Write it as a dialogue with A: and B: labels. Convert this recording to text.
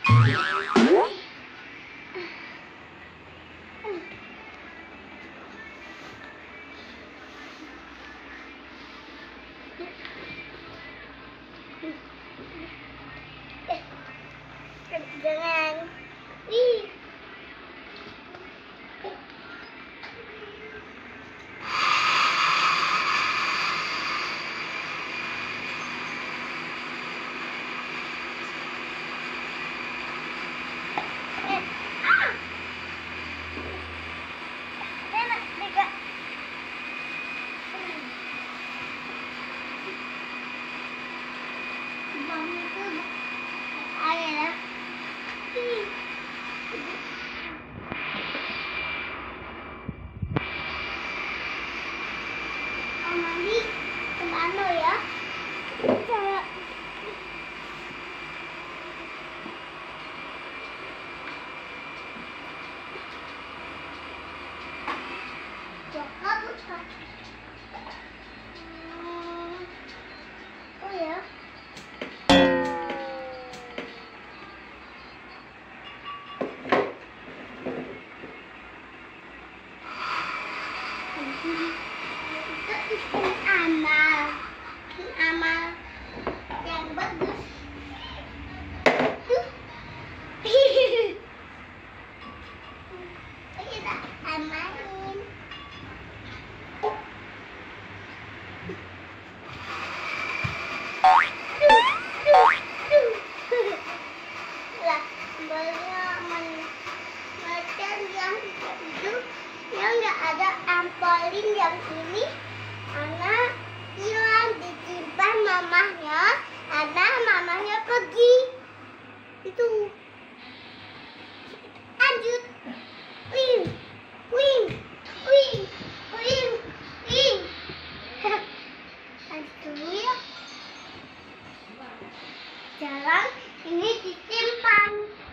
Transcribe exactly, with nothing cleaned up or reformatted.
A: Jangan. Ih. Mandi kemana ya? Saya coklat bukan? Hmm. Oh ya. Itu amal, amal yang bagus. Kita amalin. Lah, banyak macam yang itu yang nggak ada ampolin yang ini. Anak hilang disimpan mamahnya, anak mamahnya pergi. Itu lanjut, wing, wing, wing, wing, wing. Lanjut dulu ya. Jalan ini disimpan.